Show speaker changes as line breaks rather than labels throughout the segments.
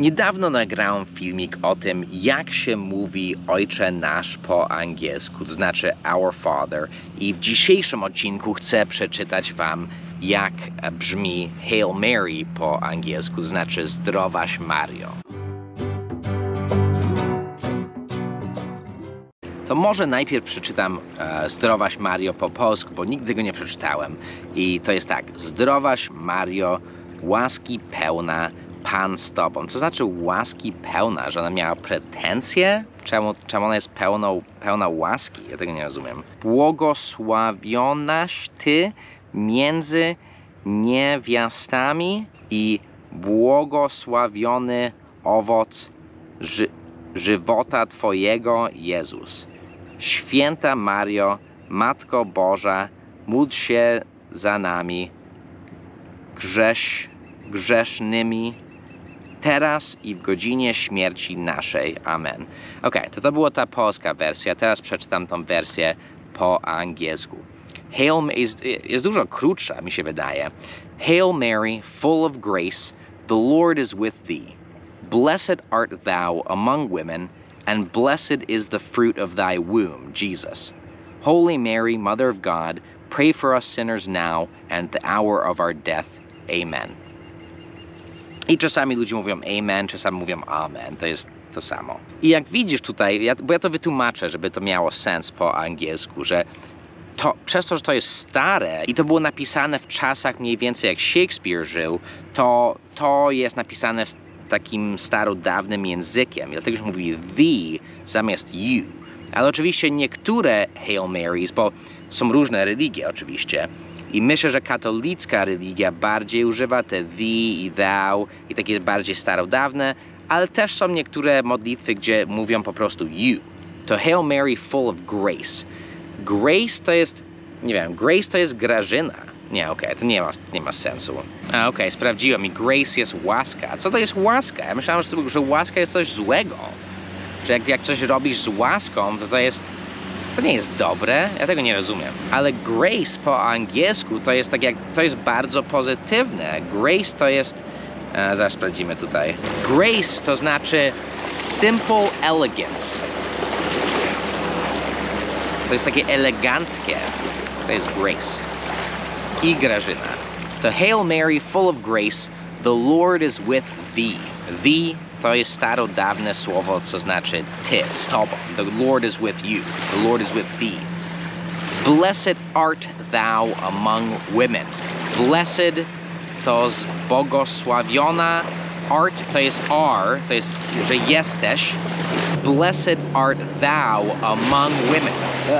Niedawno nagrałem filmik o tym, jak się mówi Ojcze Nasz po angielsku, to znaczy Our Father. I w dzisiejszym odcinku chcę przeczytać wam, jak brzmi Hail Mary po angielsku, to znaczy Zdrowaś Mario. To może najpierw przeczytam Zdrowaś Mario po polsku, bo nigdy go nie przeczytałem. I to jest tak: Zdrowaś Mario, łaski pełna, Pan z Tobą. Co znaczy łaski pełna? Że ona miała pretensje? Czemu ona jest pełna łaski? Ja tego nie rozumiem. Błogosławionaś Ty między niewiastami i błogosławiony owoc żywota Twojego, Jezus. Święta Mario, Matko Boża, módl się za nami grzesznymi, teraz i w godzinie śmierci naszej. Amen. Ok, to była ta polska wersja. Teraz przeczytam tą wersję po angielsku. Jest dużo krótsza, mi się wydaje. Hail Mary, full of grace, the Lord is with thee. Blessed art thou among women, and blessed is the fruit of thy womb, Jesus. Holy Mary, Mother of God, pray for us sinners now and the hour of our death. Amen. I czasami ludzie mówią amen, czasami mówią amen. To jest to samo. I jak widzisz tutaj, bo ja to wytłumaczę, żeby to miało sens po angielsku, że przez to, że to jest stare i to było napisane w czasach mniej więcej jak Shakespeare żył, to jest napisane w takim starodawnym językiem. Dlatego się mówi thee zamiast you. Ale oczywiście niektóre Hail Marys, bo są różne religie oczywiście, i myślę, że katolicka religia bardziej używa te thee i thou i takie bardziej starodawne, ale też są niektóre modlitwy, gdzie mówią po prostu you. To Hail Mary full of grace. Grace to jest, nie wiem, grace to jest Grażyna. Nie, okej, to nie ma sensu. Okej, sprawdziłem i grace jest łaska. Co to jest łaska? Ja myślałem, że łaska jest coś złego. Że jak coś robisz z łaską, to nie jest dobre, ja tego nie rozumiem. Ale grace po angielsku to jest to jest bardzo pozytywne. Grace to jest, zaraz sprawdzimy tutaj. Grace to znaczy simple elegance. To jest takie eleganckie. To jest grace. I Grażyna. To Hail Mary, full of grace, the Lord is with thee. Thee to jest starodawne słowo, co znaczy ty, z tobą. The Lord is with you. The Lord is with thee. Blessed art thou among women. Blessed to błogosławiona. Art to jest are, to jest, że jesteś. Blessed art thou among women.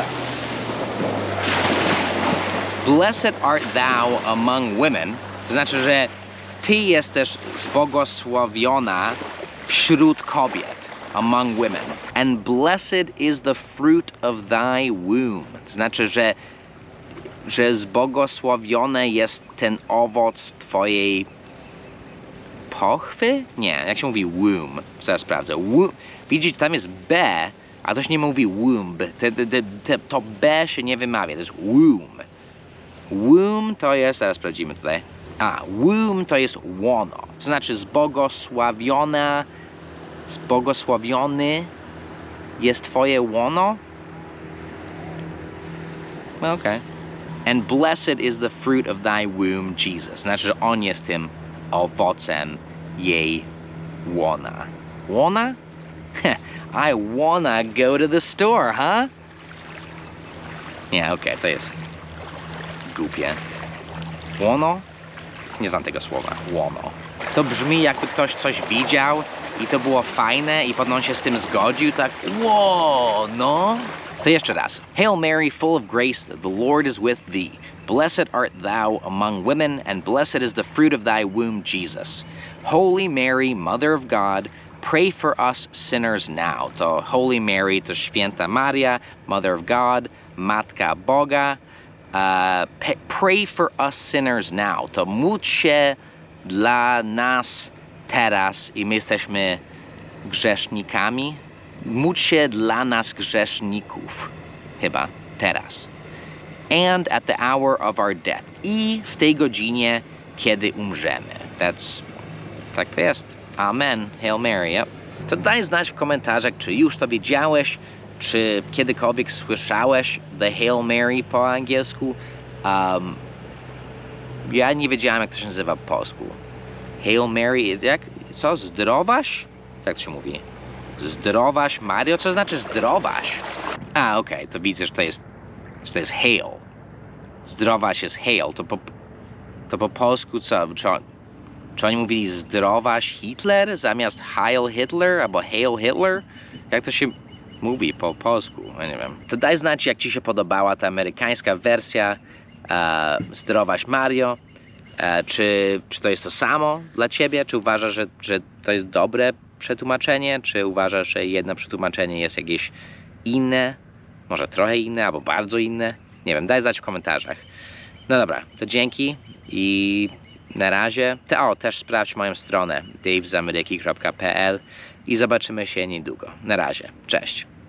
Blessed art thou among women. To znaczy, że ty jesteś zbłogosławiona wśród kobiet, among women. And blessed is the fruit of thy womb. To znaczy, że zbłogosławiony jest ten owoc twojej pochwy? Nie, jak się mówi womb? Zaraz sprawdzę. Widzicie, tam jest B, a to się nie mówi womb. To B się nie wymawia, to jest womb. Womb to jest, zaraz sprawdzimy tutaj. Womb to jest łono, to znaczy zbłogosławiony jest twoje łono? Okay. And blessed is the fruit of thy womb, Jesus. Znaczy, że on jest tym owocem jej łona. Łona? I wanna go to the store, huh? Nie, okej, to jest głupie. Łono? Nie znam tego słowa. Łono. To brzmi, jakby ktoś coś widział i to było fajne i potem on się z tym zgodził, tak łono. To jeszcze raz. Hail Mary, full of grace, the Lord is with thee. Blessed art thou among women, and blessed is the fruit of thy womb, Jesus. Holy Mary, Mother of God, pray for us sinners now. To Holy Mary to Święta Maria, Mother of God, Matka Boga. Pray for us sinners now. To módl się dla nas teraz i my jesteśmy grzesznikami. Módl się dla nas grzeszników. Chyba teraz. And at the hour of our death. I w tej godzinie, kiedy umrzemy. Tak to jest. Amen. Hail Mary, yep. To daj znać w komentarzach, czy już to wiedziałeś, czy kiedykolwiek słyszałeś The Hail Mary po angielsku. Ja nie wiedziałem, jak to się nazywa po polsku. Hail Mary, jak? Co? Zdrowaś? Jak to się mówi? Zdrowaś Mario? Co znaczy zdrowaś? A, okej, to widzę, że to jest hail. Zdrowaś jest hail. To po polsku co? Czy oni mówili zdrowaś Hitler zamiast Heil Hitler albo Hail Hitler? Jak to się mówi po polsku? Ja nie wiem. To daj znać, jak ci się podobała ta amerykańska wersja Zdrowaś Mario. Czy to jest to samo dla ciebie? Czy uważasz, że to jest dobre przetłumaczenie? Czy uważasz, że jedno przetłumaczenie jest jakieś inne? Może trochę inne, albo bardzo inne? Nie wiem, daj znać w komentarzach. No dobra, to dzięki i na razie. Też sprawdź moją stronę davezameryki.pl i zobaczymy się niedługo. Na razie, cześć.